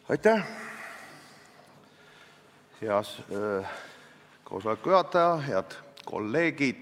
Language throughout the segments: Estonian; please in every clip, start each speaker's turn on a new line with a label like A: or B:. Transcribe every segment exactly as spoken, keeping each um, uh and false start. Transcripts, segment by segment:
A: Aitäh, heas äh, koosoleku juhataja, head kolleegid!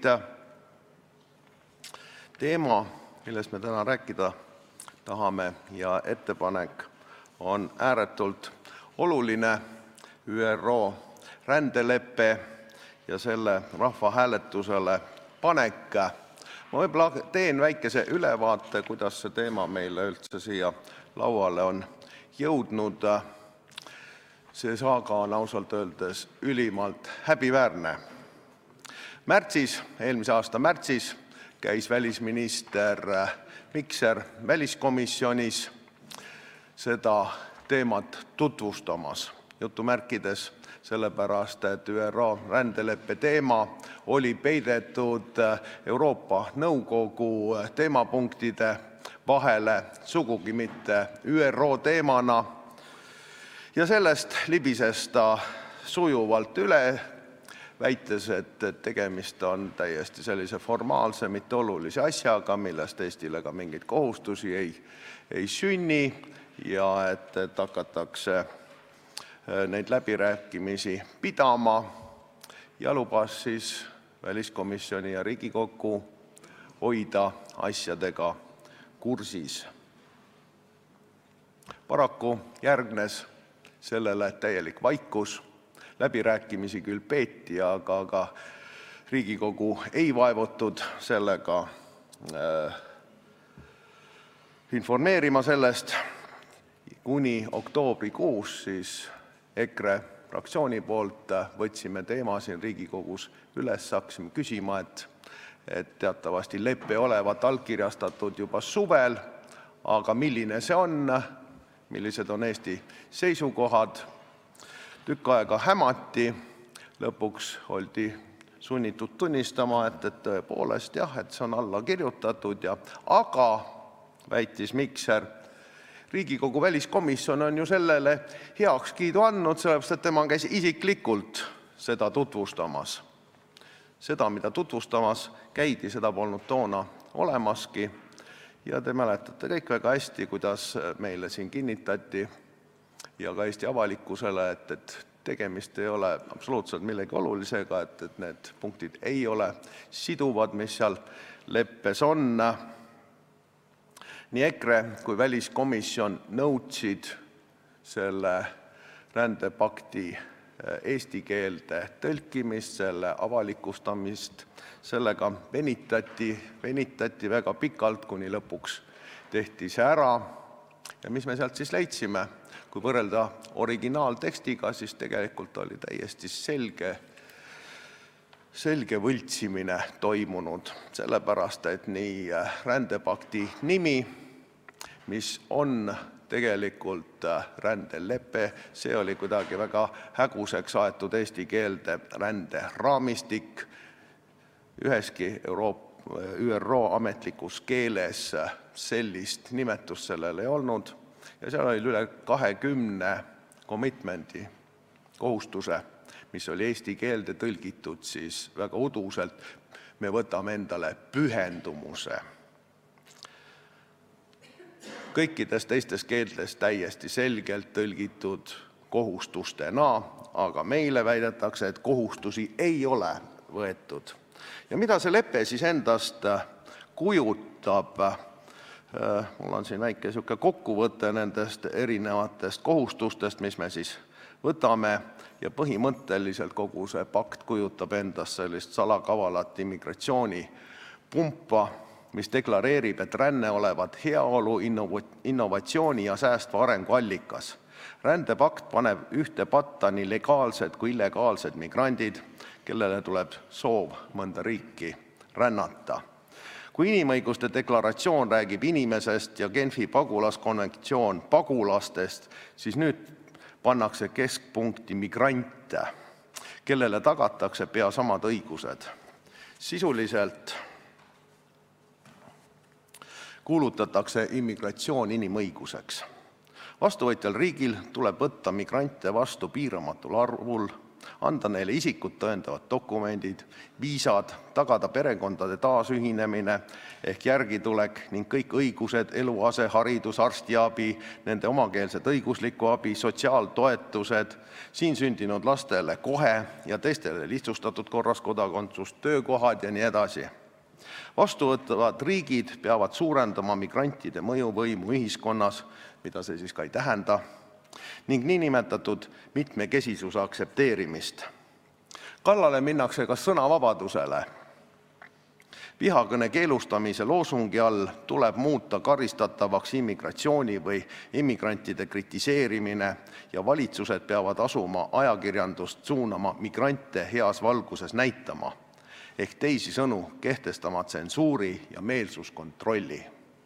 A: Teema, millest me täna rääkida tahame ja ettepanek on ääretult oluline: Ü R O rändelepe ja selle rahvahääletusele panek. Ma võib-olla teen väikese ülevaate, kuidas see teema meile üldse siia lauale on jõudnud. See saaga on ausalt öeldes ülimalt häbiväärne. Märtsis, eelmise aasta märtsis käis välisminister Mikser väliskomisjonis seda teemat tutvustamas. Jutumärkides sellepärast, et Ü R O rändeleppe teema oli peidetud Euroopa Nõukogu teemapunktide vahele, sugugi mitte Ü R O teemana. Ja sellest libises ta sujuvalt üle, väites, et tegemist on täiesti sellise formaalse, mitte olulise asjaga, millest Eestile ka mingeid kohustusi ei, ei sünni ja et, et hakatakse neid läbirääkimisi pidama ja lubas siis väliskomisjoni ja Riigikogu hoida asjadega kursis. Paraku järgnes sellele täielik vaikus. Läbirääkimisi küll peeti, aga, aga Riigikogu ei vaevutud sellega äh, informeerima sellest. Kuni oktoobrikuus siis EKRE fraktsiooni poolt võtsime teema siin Riigikogus üles, hakkasime küsima, et, et teatavasti lepe olevat allkirjastatud juba suvel, aga milline see on, millised on Eesti seisukohad. Tükk aega hämati, lõpuks oldi sunnitud tunnistama, et, et tõepoolest jah, et see on alla kirjutatud, ja, aga väitis Mikser, Riigikogu väliskomisjon on ju sellele heakskiidu andnud, sellepärast, et tema käis isiklikult seda tutvustamas. Seda, mida tutvustamas käidi, seda polnud toona olemaski. Ja te mäletate kõik väga hästi, kuidas meile siin kinnitati ja ka Eesti avalikkusele, et, et tegemist ei ole absoluutselt millegi olulisega, et, et need punktid ei ole siduvad, mis seal leppes on. Nii EKRE kui väliskomisjon nõudsid selle rändepakti eesti keelde tõlkimist, selle avalikustamist. Sellega venitati, venitati väga pikalt, kuni lõpuks tehti see ära. Ja mis me sealt siis leidsime? Kui võrrelda originaaltekstiga, siis tegelikult oli täiesti selge, selge võltsimine toimunud. Sellepärast, et nii rändepakti nimi, mis on tegelikult rändelepe, see oli kuidagi väga häguseks aetud eesti keelde ränderaamistik. Üheski Euroopa, Ü R O ametlikus keeles sellist nimetust sellel ei olnud. Ja seal oli üle kahekümne commitmenti, kohustuse, mis oli eesti keelde tõlgitud siis väga uduselt. Me võtame endale pühendumuse. Kõikides teistes keeltes täiesti selgelt tõlgitud kohustustena, aga meile väidetakse, et kohustusi ei ole võetud. Ja mida see lepe siis endast kujutab? Mul on siin väike selline kokkuvõte nendest erinevatest kohustustest, mis me siis võtame, ja põhimõtteliselt kogu see pakt kujutab endast sellist salakavalat immigratsioonipumpa, mis deklareerib, et ränne olevat heaolu, innovatsiooni ja säästva arengu allikas. Rändepakt paneb ühte patta nii legaalsed kui illegaalsed migrandid, kellele tuleb soov mõnda riiki rännata. Kui inimõiguste deklaratsioon räägib inimesest ja Genfi pagulaskonventsioon pagulastest, siis nüüd pannakse keskpunkti migrante, kellele tagatakse pea samad õigused. Sisuliselt kuulutatakse immigratsioon inimõiguseks. Vastuvõtjal riigil tuleb võtta migrante vastu piiramatul arvul, anda neile isikut tõendavad dokumendid, viisad, tagada perekondade taasühinemine ehk järgitulek ning kõik õigused, eluase, haridus, arstiabi, nende omakeelsed õiguslikku abi, sotsiaaltoetused, siin sündinud lastele kohe ja teistele lihtsustatud korras kodakondsus, töökohad ja nii edasi. Vastuvõtvad riigid peavad suurendama migrantide mõjuvõimu ühiskonnas, mida see siis ka ei tähenda, ning niinimetatud mitmekesisuse aktsepteerimist. Kallale minnakse ka sõnavabadusele. Vihakõne keelustamise loosungi all tuleb muuta karistatavaks immigratsiooni või immigrantide kritiseerimine ja valitsused peavad asuma ajakirjandust suunama migrante heas valguses näitama, ehk teisi sõnu kehtestama tsensuuri ja meelsuskontrolli.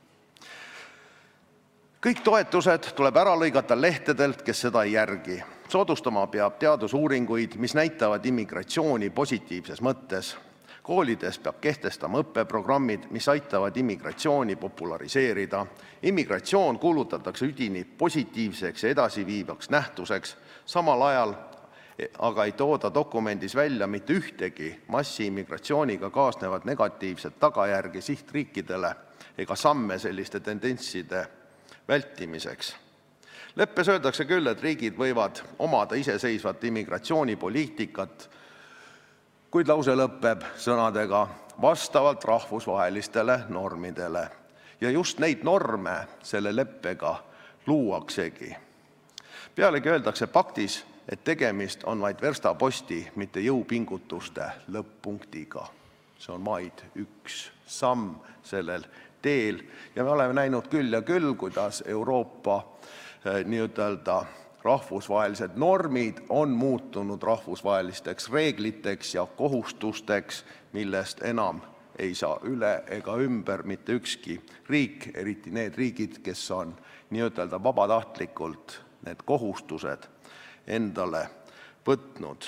A: Kõik toetused tuleb ära lõigata lehtedelt, kes seda ei järgi. Soodustama peab teadusuuringuid, mis näitavad immigratsiooni positiivses mõttes. Koolides peab kehtestama õppeprogrammid, mis aitavad immigratsiooni populariseerida. Immigratsioon kuulutatakse üdini positiivseks ja edasiviivaks nähtuseks, samal ajal aga ei tooda dokumendis välja mitte ühtegi massiimmigratsiooniga kaasnevad negatiivsed tagajärgi sihtriikidele ega samme selliste tendentside vältimiseks. Leppes öeldakse küll, et riigid võivad omada iseseisvat immigratsioonipoliitikat, kuid lause lõpeb sõnadega vastavalt rahvusvahelistele normidele. Ja just neid norme selle leppega luuaksegi. Pealegi öeldakse paktis, et tegemist on vaid verstaposti, mitte jõupingutuste lõpp-punktiga. See on vaid üks samm sellel teel ja me oleme näinud küll ja küll, kuidas Euroopa nii-ütelda rahvusvahelised normid on muutunud rahvusvahelisteks reegliteks ja kohustusteks, millest enam ei saa üle ega ümber mitte ükski riik, eriti need riigid, kes on nii-ütelda vabatahtlikult need kohustused endale võtnud.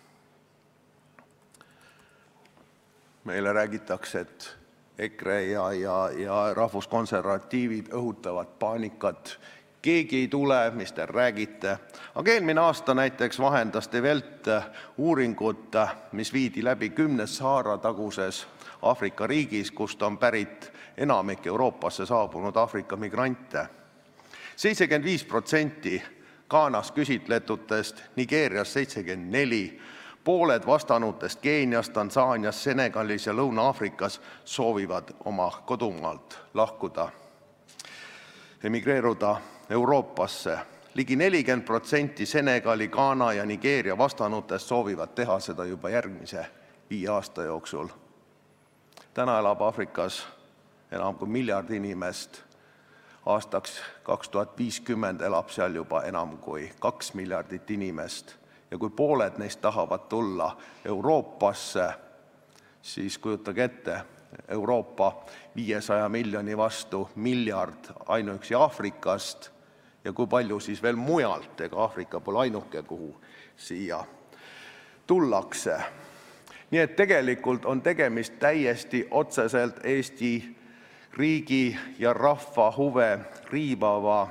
A: Meile räägitakse, et EKRE ja, ja, ja rahvuskonservatiivid õhutavad paanikat. Keegi ei tule, mis te räägite. Aga eelmine aasta näiteks vahendas De Welt uuringut, mis viidi läbi kümnes Sahara taguses Aafrika riigis, kust on pärit enamik Euroopasse saabunud Aafrika migrante. seitsekümmend viis protsenti Ghanas küsitletutest, Nigeerias seitsekümmend neli, pooled vastanutest Keenias, Tansaanias, Senegalis ja Lõuna-Aafrikas soovivad oma kodumaalt lahkuda, emigreeruda Euroopasse. Ligi nelikümmend protsenti Senegali, Ghana ja Nigeeria vastanutest soovivad teha seda juba järgmise viie aasta jooksul. Täna elab Aafrikas enam kui miljard inimest. Aastaks kaks tuhat viiskümmend elab seal juba enam kui kaks miljardit inimest. Ja kui pooled neist tahavad tulla Euroopasse, siis kujutage ette, Euroopa viiesaja miljoni vastu miljard ainuüksi Aafrikast ja kui palju siis veel mujalt, ega Aafrika pole ainuke, kuhu siia tullakse. Nii et tegelikult on tegemist täiesti otseselt Eesti riigi ja rahva huve riivava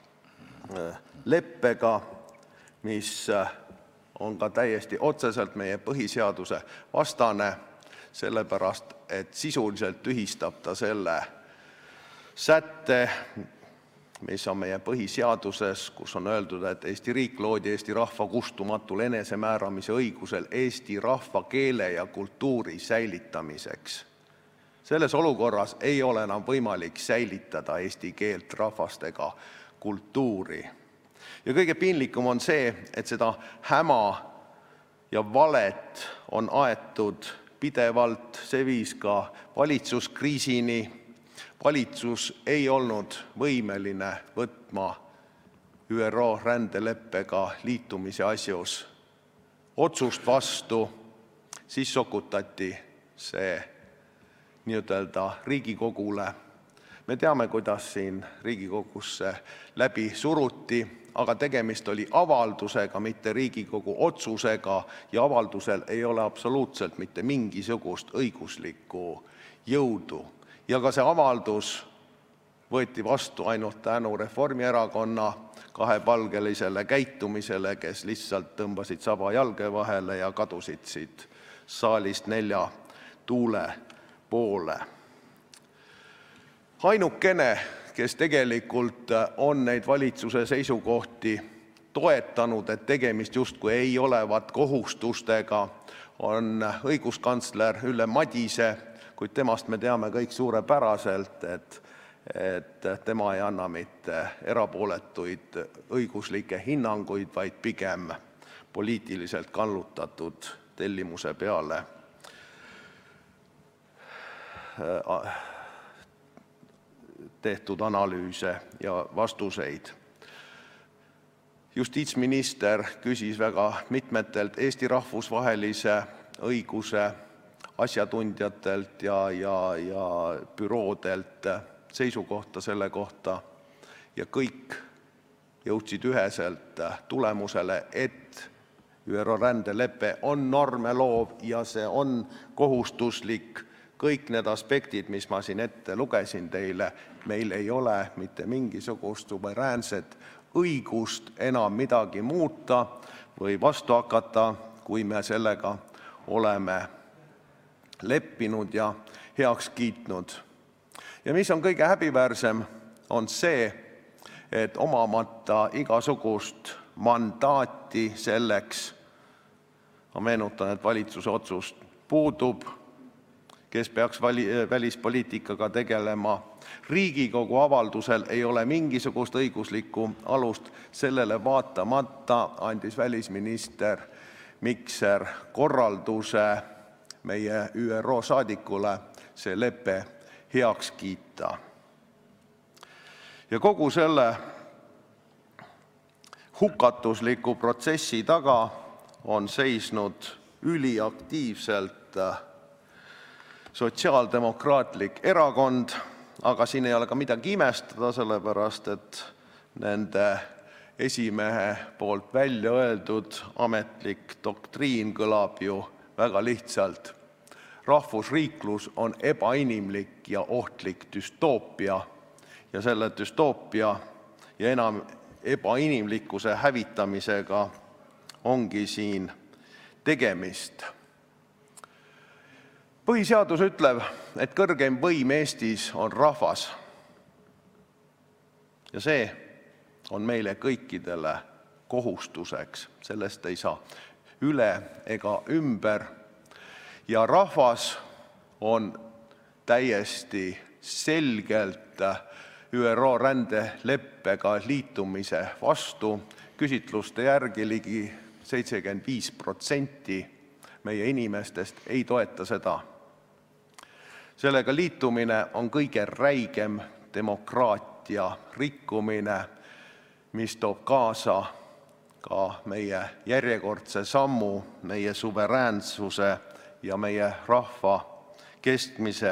A: leppega, mis on ka täiesti otseselt meie põhiseaduse vastane, sellepärast, et sisuliselt tühistab ta selle sätte, mis on meie põhiseaduses, kus on öeldud, et Eesti riik loodi Eesti rahva kustumatul enesemääramise õigusel Eesti rahva keele ja kultuuri säilitamiseks. Selles olukorras ei ole enam võimalik säilitada eesti keelt, rahvast ega kultuuri. Ja kõige piinlikum on see, et seda häma ja valet on aetud pidevalt, see viis ka valitsuskriisini. Valitsus ei olnud võimeline võtma Ü R O rändeleppega liitumise asjus otsust vastu, siis sokutati see nii-ütelda Riigikogule. Me teame, kuidas siin Riigikogusse läbi suruti, aga tegemist oli avaldusega, mitte Riigikogu otsusega ja avaldusel ei ole absoluutselt mitte mingisugust õiguslikku jõudu. Ja ka see avaldus võeti vastu ainult tänu Reformierakonna kahepalgelisele käitumisele, kes lihtsalt tõmbasid saba jalge vahele ja kadusid siit saalist nelja tuule poole. Ainukene, kes tegelikult on neid valitsuse seisukohti toetanud, et tegemist justkui ei olevat kohustustega, on õiguskantsler Ülle Madise, kuid temast me teame kõik suurepäraselt, et et tema ei anna mitte erapooletuid õiguslikke hinnanguid, vaid pigem poliitiliselt kallutatud tellimuse peale tehtud analüüse ja vastuseid. Justiitsminister küsis väga mitmetelt Eesti rahvusvahelise õiguse asjatundjatelt ja, ja, ja büroodelt seisukohta selle kohta ja kõik jõudsid üheselt tulemusele, et ÜRO rändelepe on norme loov ja see on kohustuslik. Kõik need aspektid, mis ma siin ette lugesin teile, meil ei ole mitte mingisugust suveräänset õigust enam midagi muuta või vastu hakata, kui me sellega oleme leppinud ja heaks kiitnud. Ja mis on kõige häbiväärsem, on see, et omamata igasugust mandaati selleks, ma meenutan, et valitsuse otsust puudub, kes peaks vali, välispoliitikaga tegelema, Riigikogu avaldusel ei ole mingisugust õiguslikku alust, sellele vaatamata andis välisminister Mikser korralduse meie ÜRO saadikule see lepe heaks kiita. Ja kogu selle hukatusliku protsessi taga on seisnud üliaktiivselt Sotsiaaldemokraatlik Erakond, aga siin ei ole ka midagi imestada, sellepärast et nende esimehe poolt välja öeldud ametlik doktriin kõlab ju väga lihtsalt. Rahvusriiklus on ebainimlik ja ohtlik düstoopia ja selle düstoopia ja enam ebainimlikkuse hävitamisega ongi siin tegemist. Põhiseadus ütleb, et kõrgeim võim Eestis on rahvas. Ja see on meile kõikidele kohustuseks, sellest ei saa üle ega ümber. Ja rahvas on täiesti selgelt ÜRO rändeleppega liitumise vastu. Küsitluste järgi ligi seitsekümmend viis protsenti meie inimestest ei toeta seda. Sellega liitumine on kõige räigem demokraatia rikkumine, mis toob kaasa ka meie järjekordse sammu meie suveräänsuse ja meie rahva kestmise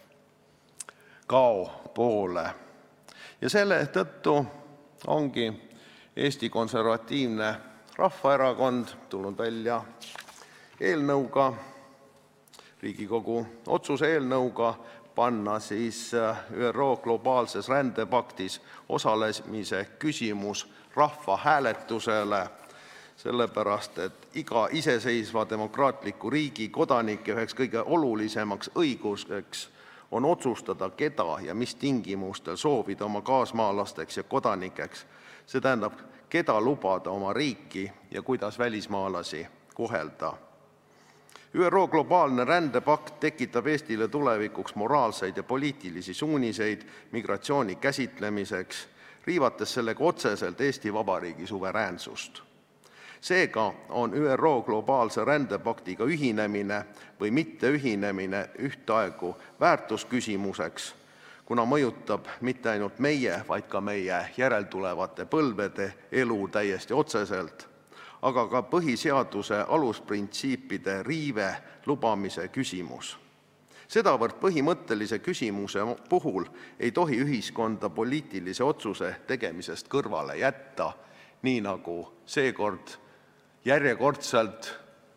A: kao poole. Ja selle tõttu ongi Eesti Konservatiivne Rahvaerakond tulnud välja eelnõuga, Riigikogu otsuse eelnõuga panna siis ÜRO globaalses rändepaktis osalemise küsimus rahvahääletusele, sellepärast et iga iseseisva demokraatliku riigi kodanike üheks kõige olulisemaks õiguseks on otsustada, keda ja mis tingimustel soovida oma kaasmaalasteks ja kodanikeks. See tähendab, keda lubada oma riiki ja kuidas välismaalasi kohelda. ÜRO globaalne rändepakt tekitab Eestile tulevikuks moraalseid ja poliitilisi suuniseid migratsiooni käsitlemiseks, riivates sellega otseselt Eesti Vabariigi suveräänsust. Seega on ÜRO globaalse rändepaktiga ühinemine või mitteühinemine ühtaegu väärtusküsimuseks, kuna mõjutab mitte ainult meie, vaid ka meie järeltulevate põlvede elu täiesti otseselt, aga ka põhiseaduse alusprintsiipide riive lubamise küsimus. Sedavõrd põhimõttelise küsimuse puhul ei tohi ühiskonda poliitilise otsuse tegemisest kõrvale jätta, nii nagu seekord järjekordselt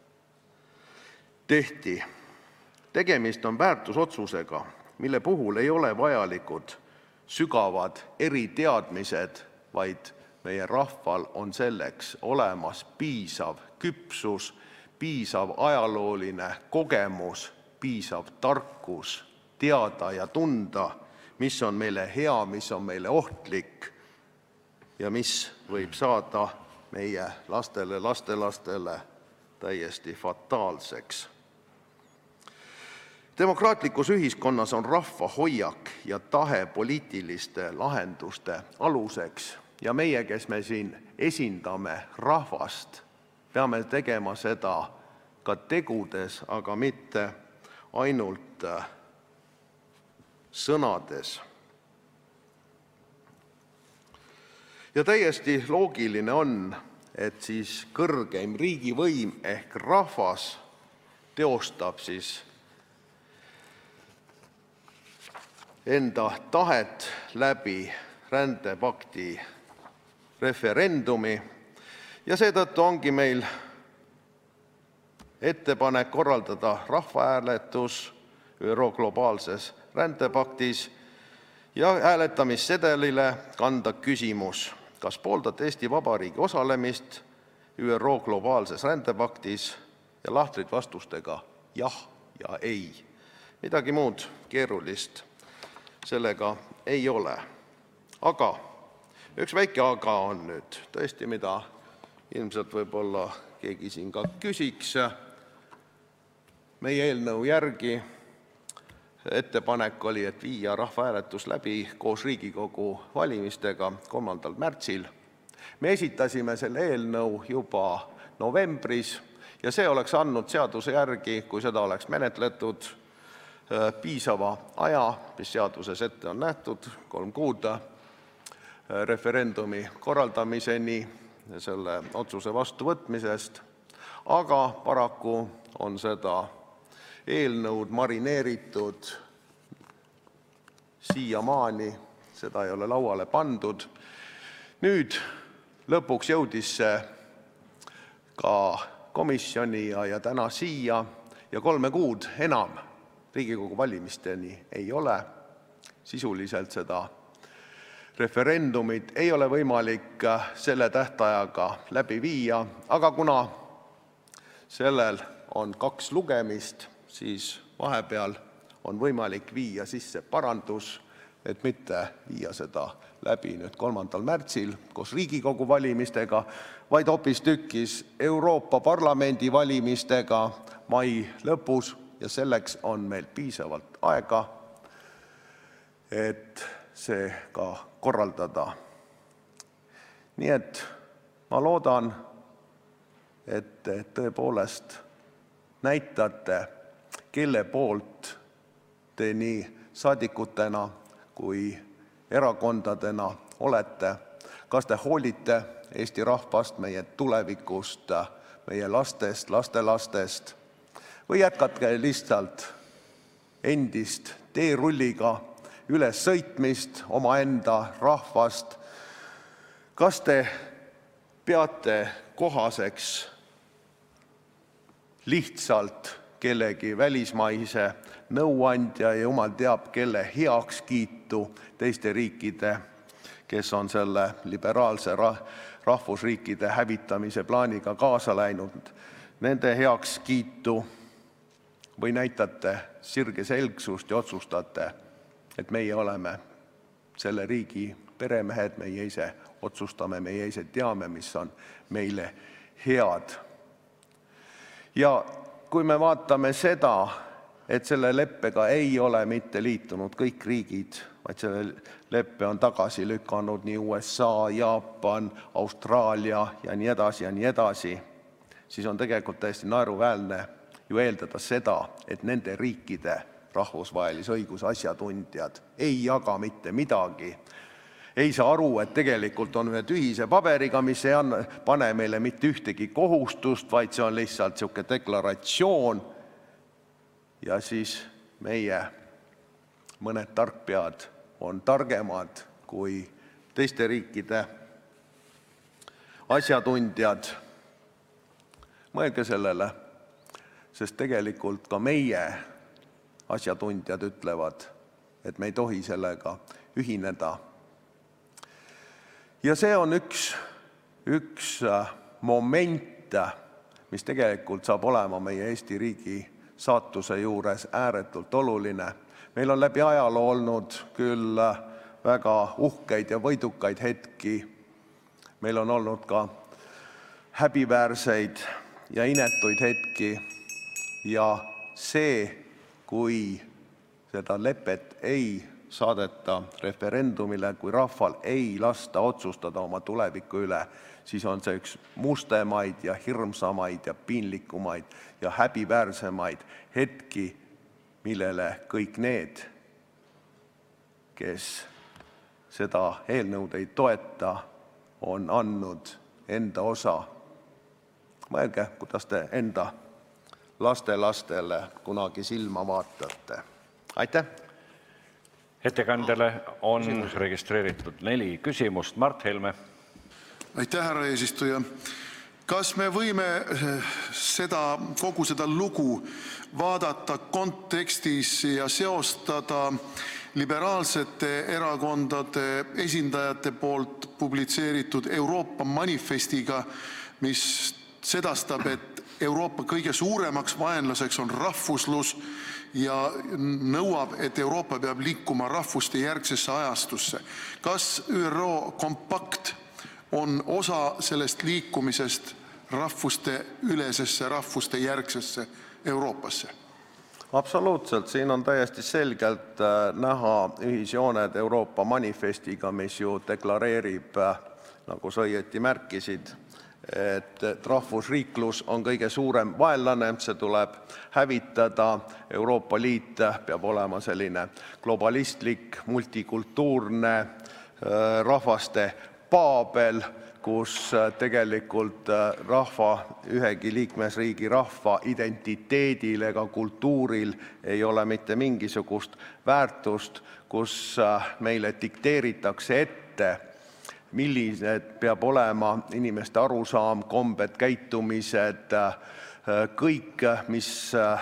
A: tehti. Tegemist on väärtusotsusega, mille puhul ei ole vajalikud sügavad eriteadmised, vaid meie rahval on selleks olemas piisav küpsus, piisav ajalooline kogemus, piisav tarkus teada ja tunda, mis on meile hea, mis on meile ohtlik ja mis võib saada meie lastele, lastelastele täiesti fataalseks. Demokraatlikus ühiskonnas on rahva hoiak ja tahe poliitiliste lahenduste aluseks ja meie, kes me siin esindame rahvast, peame tegema seda ka tegudes, aga mitte ainult sõnades. Ja täiesti loogiline on, et siis kõrgeim riigivõim ehk rahvas teostab siis enda tahet läbi rändepakti referendumi ja seetõttu ongi meil ettepanek korraldada rahvahääletus ÜRO globaalses rändepaktis ja hääletamissedelile kanda küsimus, kas pooldate Eesti Vabariigi osalemist ÜRO globaalses rändepaktis ja lahtrid vastustega jah ja ei. Midagi muud keerulist sellega ei ole. Aga üks väike aga on nüüd tõesti, mida ilmselt võib-olla keegi siin ka küsiks. Meie eelnõu järgi ettepanek oli, et viia rahvahääletus läbi koos Riigikogu valimistega kolmandal märtsil. Me esitasime selle eelnõu juba novembris ja see oleks andnud seaduse järgi, kui seda oleks menetletud, piisava aja, mis seaduses ette on nähtud, kolm kuud referendumi korraldamiseni selle otsuse vastuvõtmisest, aga paraku on seda eelnõud marineeritud siiamaani, seda ei ole lauale pandud. Nüüd lõpuks jõudis see ka komisjoni ja, ja täna siia ja kolme kuud enam Riigikogu valimisteni ei ole. Sisuliselt seda referendumit ei ole võimalik selle tähtajaga läbi viia, aga kuna sellel on kaks lugemist, siis vahepeal on võimalik viia sisse parandus, et mitte viia seda läbi nüüd kolmandal märtsil koos Riigikogu valimistega, vaid hoopistükkis Euroopa Parlamendi valimistega mai lõpus ja selleks on meil piisavalt aega, et see ka korraldada. Nii et ma loodan, et te tõepoolest näitate, kelle poolt te nii saadikutena kui erakondadena olete. Kas te hoolite Eesti rahvast, meie tulevikust, meie lastest, lastelastest või jätkatke lihtsalt endist teerulliga üles sõitmist omaenda rahvast? Kas te peate kohaseks lihtsalt kellegi välismaise nõuandja ja jumal teab, kelle heakskiitu teiste riikide, kes on selle liberaalse rahvusriikide hävitamise plaaniga kaasa läinud, nende heakskiitu või näitate sirgeselgsust ja otsustate, et meie oleme selle riigi peremehed, meie ise otsustame, meie ise teame, mis on meile head. Ja kui me vaatame seda, et selle leppega ei ole mitte liitunud kõik riigid, vaid selle leppe on tagasi lükanud nii U S A, Jaapan, Austraalia ja nii edasi ja nii edasi, siis on tegelikult täiesti naeruväärne ju eeldada seda, et nende riikide rahvusvahelise õiguse asjatundjad ei jaga mitte midagi. Ei saa aru, et tegelikult on ühe tühise paberiga, mis ei anna, pane meile mitte ühtegi kohustust, vaid see on lihtsalt selline deklaratsioon. Ja siis meie mõned tarkpead on targemad kui teiste riikide asjatundjad. Mõelge sellele, sest tegelikult ka meie asjatundjad ütlevad, et me ei tohi sellega ühineda. Ja see on üks, üks moment, mis tegelikult saab olema meie Eesti riigi saatuse juures ääretult oluline. Meil on läbi ajaloo olnud küll väga uhkeid ja võidukaid hetki. Meil on olnud ka häbiväärseid ja inetuid hetki. Ja see, kui seda lepet ei saadeta referendumile, kui rahval ei lasta otsustada oma tuleviku üle, siis on see üks mustemaid ja hirmsamaid ja piinlikumaid ja häbiväärsemaid hetki, millele kõik need, kes seda eelnõud ei toeta, on andnud enda osa. Mõelge, kuidas te enda lastelastele kunagi silma vaatate. Aitäh!
B: Ettekandjale on Küsimus. registreeritud neli küsimust. Mart Helme.
C: Aitäh, härra eesistuja! Kas me võime seda, kogu seda lugu vaadata kontekstis ja seostada liberaalsete erakondade esindajate poolt publitseeritud Euroopa manifestiga, mis sedastab, et Euroopa kõige suuremaks vaenlaseks on rahvuslus ja nõuab, et Euroopa peab liikuma rahvuste järgsesse ajastusse. Kas ÜRO kompakt on osa sellest liikumisest rahvuste ülesesse, rahvuste järgsesse Euroopasse?
A: Absoluutselt. Siin on täiesti selgelt näha ühisjooned Euroopa manifestiga, mis ju deklareerib, nagu sa õieti märkisid, et rahvusriiklus on kõige suurem vaenlane, see tuleb hävitada. Euroopa Liit peab olema selline globalistlik, multikultuurne rahvaste paabel, kus tegelikult rahva, ühegi liikmesriigi rahva identiteedil ega kultuuril ei ole mitte mingisugust väärtust, kus meile dikteeritakse ette, millised peab olema inimeste arusaam, kombed, käitumised, kõik, mis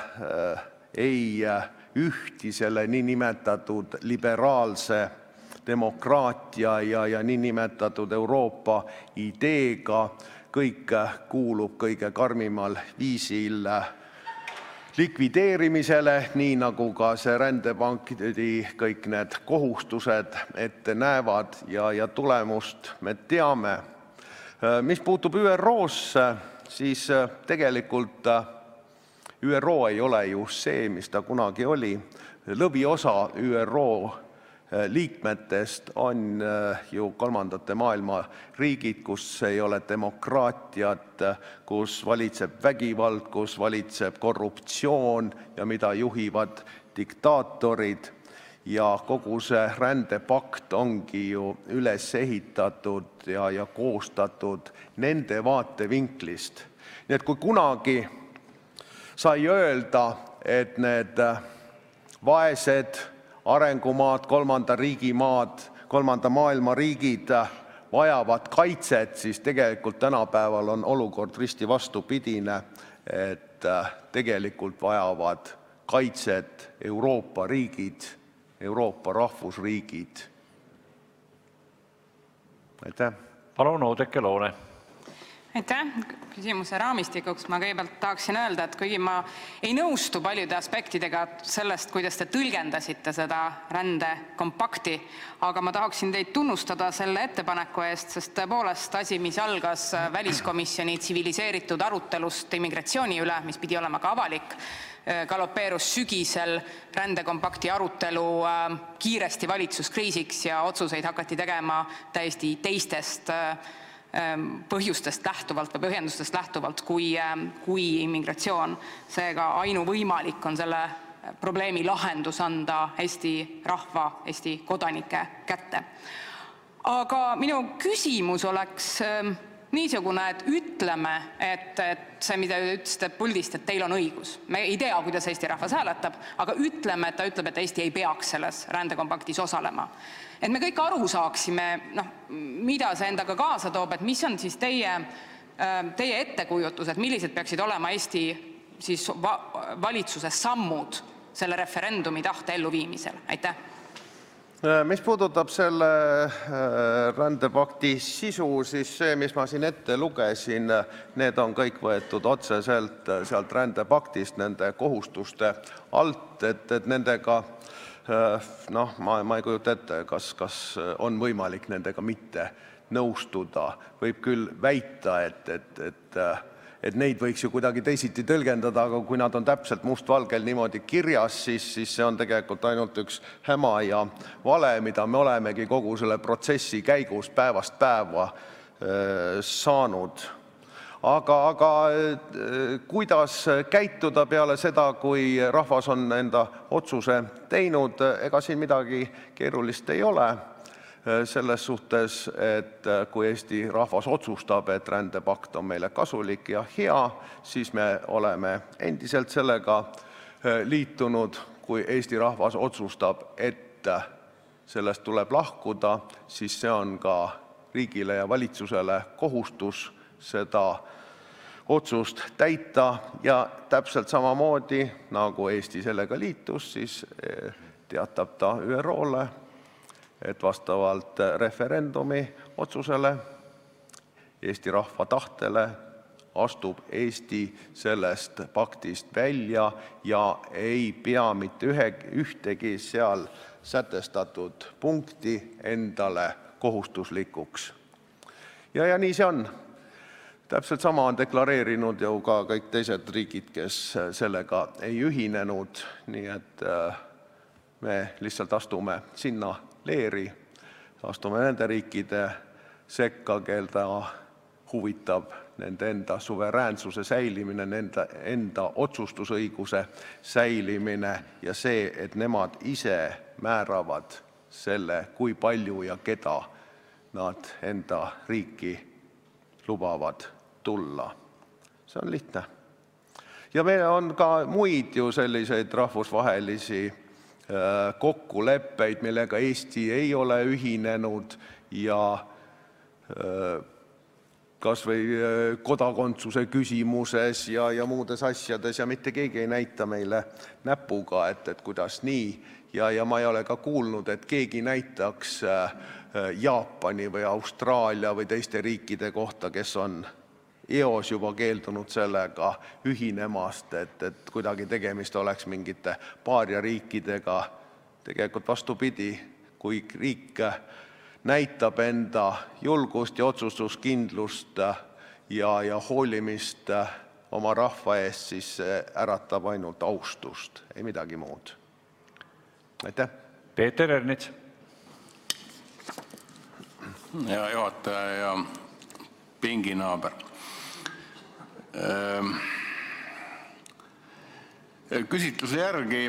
A: ei ühti selle niinimetatud liberaalse demokraatia ja, ja niinimetatud Euroopa ideega, kõik kuulub kõige karmimal viisil likvideerimisele, nii nagu ka see rändepankidi kõik need kohustused ette näevad ja, ja tulemust me teame. Mis puutub ÜRO-sse, siis tegelikult ÜRO ei ole ju see, mis ta kunagi oli. Lõviosa ÜRO liikmetest on ju kolmandate maailma riigid, kus ei ole demokraatiat, kus valitseb vägivald, kus valitseb korruptsioon ja mida juhivad diktaatorid. Ja kogu see rändepakt ongi ju üles ehitatud ja, ja koostatud nende vaatevinklist. Nii et kui kunagi sai öelda, et need vaesed arengumaad, kolmanda riigi maad, kolmanda maailma riigid vajavad kaitset, siis tegelikult tänapäeval on olukord risti vastupidine, et tegelikult vajavad kaitset Euroopa riigid, Euroopa rahvusriigid. Aitäh!
B: Palun, Oudekki Loone.
D: Aitäh! Küsimuse raamistikuks ma kõigepealt tahaksin öelda, et kuigi ma ei nõustu paljude aspektidega sellest, kuidas te tõlgendasite seda rändekompakti, aga ma tahaksin teid tunnustada selle ettepaneku eest, sest tõepoolest asi, mis algas väliskomisjoni tsiviliseeritud arutelust immigratsiooni üle, mis pidi olema ka avalik, galopeerus sügisel rändekompakti arutelu kiiresti valitsuskriisiks ja otsuseid hakati tegema täiesti teistest põhjustest lähtuvalt või põhjendustest lähtuvalt kui, kui immigratsioon. Seega ainuvõimalik on selle probleemi lahendus anda Eesti rahva, Eesti kodanike kätte. Aga minu küsimus oleks niisugune, et ütleme, et, et see, mida te ütlesite puldist, et teil on õigus. Me ei tea, kuidas Eesti rahvas hääletab, aga ütleme, et ta ütleb, et Eesti ei peaks selles rändekompaktis osalema. Et me kõik aru saaksime, noh, mida see endaga kaasa toob, et mis on siis teie, teie ettekujutus, et millised peaksid olema Eesti siis va valitsuse sammud selle referendumi tahte elluviimisel? Aitäh!
A: Mis puudutab selle rändepakti sisu, siis see, mis ma siin ette lugesin, need on kõik võetud otseselt sealt rändepaktist nende kohustuste alt, et, et nendega, noh, ma, ma ei kujuta ette, kas, kas on võimalik nendega mitte nõustuda. Võib küll väita, et, et, et et neid võiks ju kuidagi teisiti tõlgendada, aga kui nad on täpselt mustvalgel niimoodi kirjas, siis, siis see on tegelikult ainult üks häma ja vale, mida me olemegi kogu selle protsessi käigus päevast päeva saanud. Aga, aga kuidas käituda peale seda, kui rahvas on enda otsuse teinud, ega siin midagi keerulist ei ole. Selles suhtes, et kui Eesti rahvas otsustab, et rändepakt on meile kasulik ja hea, siis me oleme endiselt sellega liitunud. Kui Eesti rahvas otsustab, et sellest tuleb lahkuda, siis see on ka riigile ja valitsusele kohustus seda otsust täita ja täpselt samamoodi, nagu Eesti sellega liitus, siis teatab ta Ü R O-le, et vastavalt referendumi otsusele, Eesti rahva tahtele, astub Eesti sellest paktist välja ja ei pea mitte ühe, ühtegi seal sätestatud punkti endale kohustuslikuks. Ja, ja nii see on. Täpselt sama on deklareerinud ju ka kõik teised riigid, kes sellega ei ühinenud, nii et me lihtsalt astume sinna leeri, astume nende riikide sekka, kelda huvitab nende enda suveräänsuse säilimine, nende enda otsustusõiguse säilimine ja see, et nemad ise määravad selle, kui palju ja keda nad enda riiki lubavad tulla. See on lihtne. Ja meil on ka muid ju selliseid rahvusvahelisi kokkuleppeid, millega Eesti ei ole ühinenud ja kas või kodakondsuse küsimuses ja, ja muudes asjades ja mitte keegi ei näita meile näpuga, et, et kuidas nii. Ja, ja ma ei ole ka kuulnud, et keegi näitaks Jaapani või Austraalia või teiste riikide kohta, kes on eos juba keeldunud sellega ühinemast, et, et kuidagi tegemist oleks mingite paaria riikidega. Tegelikult vastupidi, kui riik näitab enda julgust ja otsustuskindlust ja, ja hoolimist oma rahva eest, siis see äratab ainult austust, ei midagi muud. Aitäh!
B: Peeter Ernits.
E: Hea juhataja ja pinginaaber. Küsitluse järgi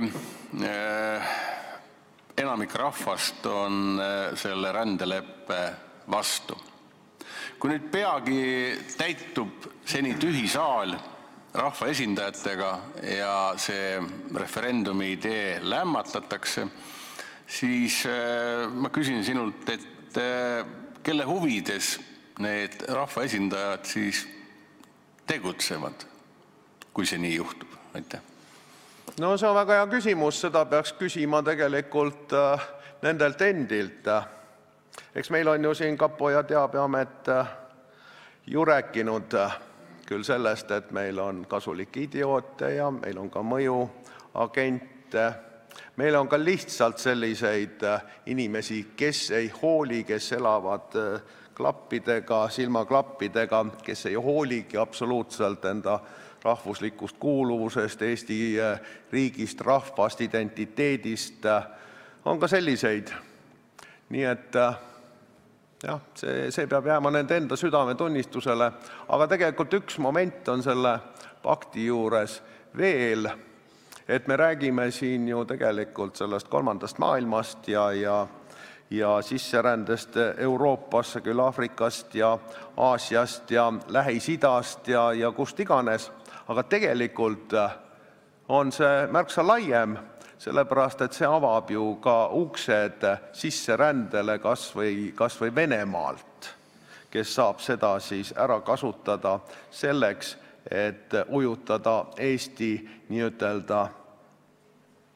E: enamik rahvast on selle rändeleppe vastu. Kui nüüd peagi täitub seni tühi saal rahva esindajatega ja see referendumi idee lämmatatakse, siis ma küsin sinult, et kelle huvides need rahva esindajad siis tegutsevad, kui see nii juhtub? Aitäh.
A: No see on väga hea küsimus, seda peaks küsima tegelikult nendelt endilt. Eks meil on ju siin Kapo ja Teabeamet ju rääkinud küll sellest, et meil on kasulikke idioote ja meil on ka mõjuagente. Meil on ka lihtsalt selliseid inimesi, kes ei hooli, kes elavad klappidega, silmaklappidega, kes ei hooligi absoluutselt enda rahvuslikust kuuluvusest, Eesti riigist, rahvast, identiteedist. On ka selliseid. Nii et jah, see, see peab jääma nende enda südametunnistusele. Aga tegelikult üks moment on selle pakti juures veel, et me räägime siin ju tegelikult sellest kolmandast maailmast ja, ja ja sisserändest Euroopasse, küll Aafrikast ja Aasiast ja Lähis-Idast ja, ja kust iganes. Aga tegelikult on see märksa laiem, sellepärast et see avab ju ka uksed sisserändele kas või, kas või Venemaalt, kes saab seda siis ära kasutada selleks, et ujutada Eesti nii-ütelda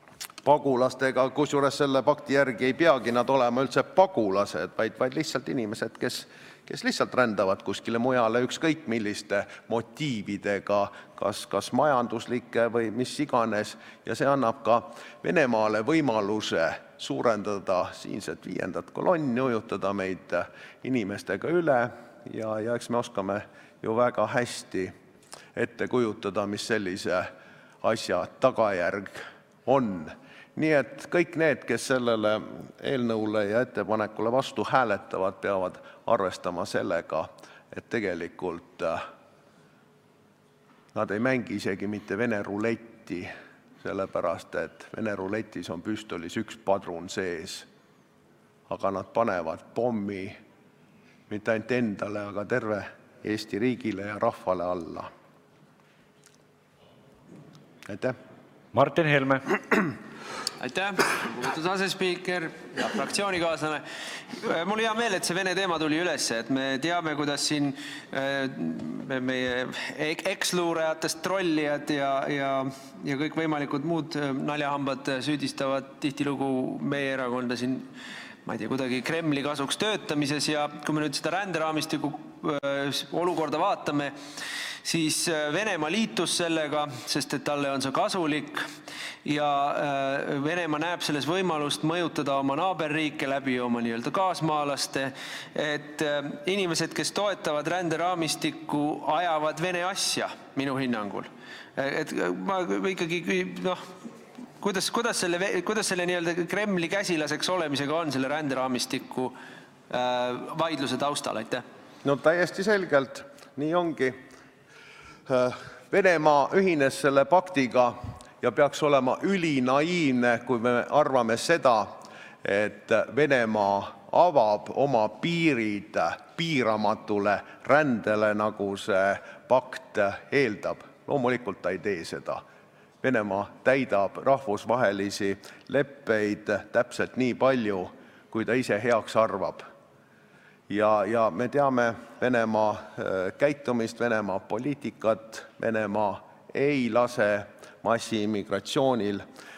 A: pagulastega, kusjuures selle pakti järgi ei peagi nad olema üldse pagulased, vaid, vaid lihtsalt inimesed, kes, kes lihtsalt rändavad kuskile mujale ükskõik milliste motiividega, kas, kas majanduslike või mis iganes, ja see annab ka Venemaale võimaluse suurendada siinset viiendat kolonni, ujutada meid inimestega üle ja, ja eks me oskame ju väga hästi ette kujutada, mis sellise asja tagajärg on. Nii et kõik need, kes sellele eelnõule ja ettepanekule vastu hääletavad, peavad arvestama sellega, et tegelikult nad ei mängi isegi mitte Vene ruletti, sellepärast et Vene ruletis on püstolis üks padrun sees, aga nad panevad pommi mitte ainult endale, aga terve Eesti riigile ja rahvale alla. Aitäh!
B: Martin Helme.
F: Aitäh, lugupeetud asespiiker ja fraktsioonikaaslane. Mul hea meel, et see Vene teema tuli üles, et me teame, kuidas siin meie eksluurajatest trollijad ja, ja, ja kõik võimalikud muud naljahambad süüdistavad tihtilugu meie erakonda siin, ma ei tea, kuidagi Kremli kasuks töötamises ja kui me nüüd seda ränderaamistiku olukorda vaatame, siis Venemaa liitus sellega, sest et talle on see kasulik ja Venemaa näeb selles võimalust mõjutada oma naaberriike läbi oma nii-öelda kaasmaalaste, et inimesed, kes toetavad ränderaamistikku, ajavad Vene asja minu hinnangul. Et ma ikkagi, noh, kuidas, kuidas selle, kuidas selle nii-öelda Kremli käsilaseks olemisega on selle ränderaamistiku vaidluse taustal, aitäh?
A: No täiesti selgelt, nii ongi. Venemaa ühines selle paktiga ja peaks olema ülinaiivne, kui me arvame seda, et Venemaa avab oma piirid piiramatule rändele, nagu see pakt eeldab. Loomulikult ta ei tee seda. Venemaa täidab rahvusvahelisi leppeid täpselt nii palju, kui ta ise heaks arvab. Ja, ja me teame Venemaa käitumist, Venemaa poliitikat. Venemaa ei lase massiimmigratsioonil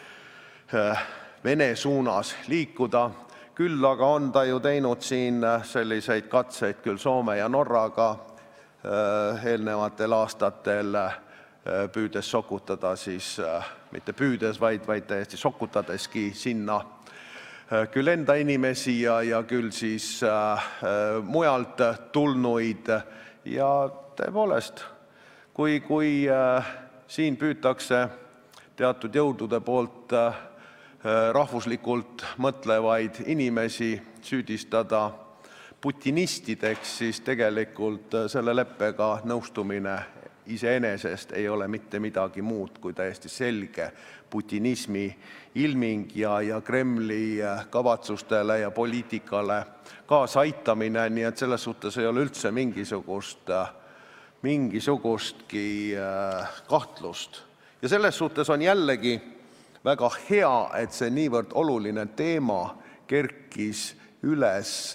A: Vene suunas liikuda. Küll aga on ta ju teinud siin selliseid katseid küll Soome ja Norraga eelnevatel aastatel, püüdes sokutada siis, mitte püüdes, vaid, vaid täiesti sokutadeski sinna küll enda inimesi ja, ja küll siis äh, mujalt tulnuid ja tõepoolest, kui, kui äh, siin püütakse teatud jõudude poolt äh, rahvuslikult mõtlevaid inimesi süüdistada putinistideks, siis tegelikult selle leppega nõustumine iseenesest ei ole mitte midagi muud kui täiesti selge putinismi ilming ja, ja Kremli kavatsustele ja poliitikale kaasaitamine, nii et selles suhtes ei ole üldse mingisugust, mingisugustki kahtlust. Ja selles suhtes on jällegi väga hea, et see niivõrd oluline teema kerkis üles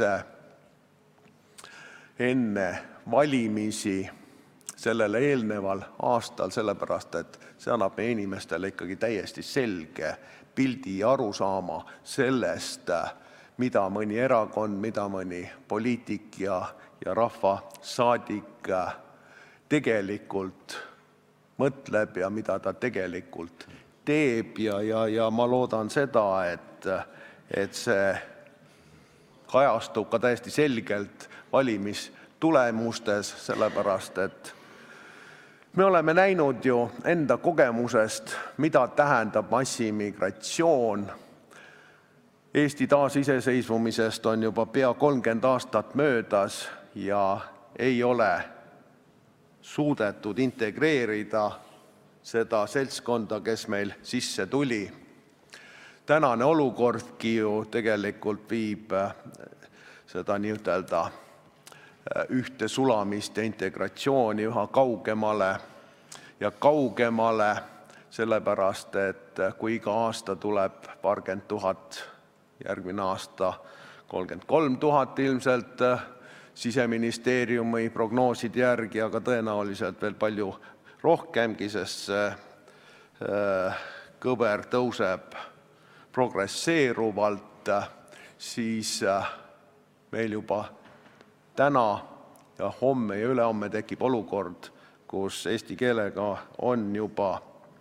A: enne valimisi sellele eelneval aastal, sellepärast et see annab meie inimestele ikkagi täiesti selge pildi ja arusaama sellest, mida mõni erakond, mida mõni poliitik ja, ja rahvasaadik tegelikult mõtleb ja mida ta tegelikult teeb ja, ja, ja ma loodan seda, et, et see kajastub ka täiesti selgelt valimistulemustes, sellepärast et me oleme näinud ju enda kogemusest, mida tähendab massiimmigratsioon. Eesti taasiseseisvumisest on juba pea kolmkümmend aastat möödas ja ei ole suudetud integreerida seda seltskonda, kes meil sisse tuli. Tänane olukordki ju tegelikult viib seda nii-ütelda ühte sulamist ja integratsiooni üha kaugemale ja kaugemale, sellepärast et kui iga aasta tuleb paarkümmend tuhat, järgmine aasta kolmkümmend kolm tuhat ilmselt Siseministeeriumi prognooside järgi, aga tõenäoliselt veel palju rohkemgi, sest see kõver tõuseb progresseeruvalt, siis meil juba täna ja homme ja ülehomme tekib olukord, kus eesti keelega on juba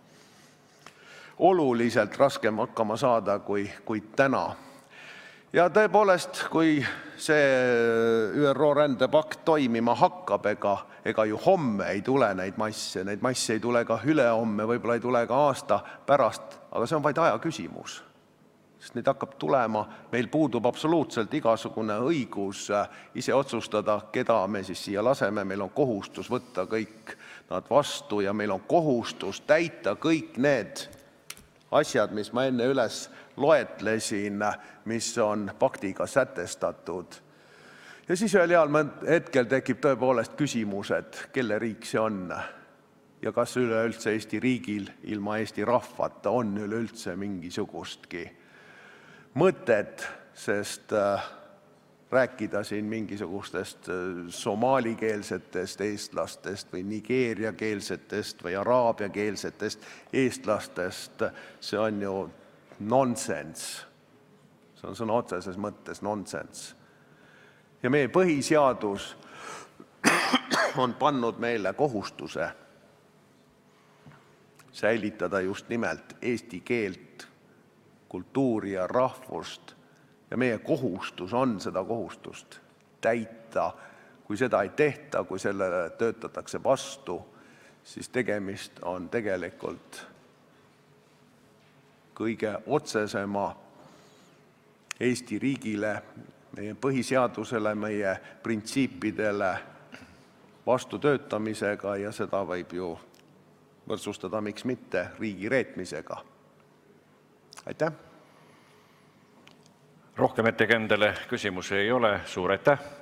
A: oluliselt raskem hakkama saada kui, kui täna. Ja tõepoolest, kui see ÜRO rändepakt toimima hakkab, ega, ega ju homme ei tule neid masse, neid masse ei tule ka ülehomme, võib-olla ei tule ka aasta pärast, aga see on vaid aja küsimus. Sest neid hakkab tulema, meil puudub absoluutselt igasugune õigus ise otsustada, keda me siis siia laseme, meil on kohustus võtta kõik nad vastu ja meil on kohustus täita kõik need asjad, mis ma enne üles loetlesin, mis on paktiga sätestatud. Ja siis ühel heal hetkel tekib tõepoolest küsimus, et kelle riik see on ja kas üleüldse Eesti riigil ilma Eesti rahvata on üleüldse mingisugustki mõtet, sest rääkida siin mingisugustest somaalikeelsetest eestlastest või nigeeriakeelsetest või araabiakeelsetest eestlastest, see on ju nonsense. See on sõna otseses mõttes nonsense. Ja meie põhiseadus on pannud meile kohustuse säilitada just nimelt eesti keelt, kultuuri ja rahvust. Ja meie kohustus on seda kohustust täita. Kui seda ei tehta, kui sellele töötatakse vastu, siis tegemist on tegelikult kõige otsesema Eesti riigile, meie põhiseadusele, meie printsiipidele vastu töötamisega ja seda võib ju võrdsustada, miks mitte, riigi reetmisega. Aitäh!
B: Rohkem ettekäändele küsimusi ei ole. Suur aitäh!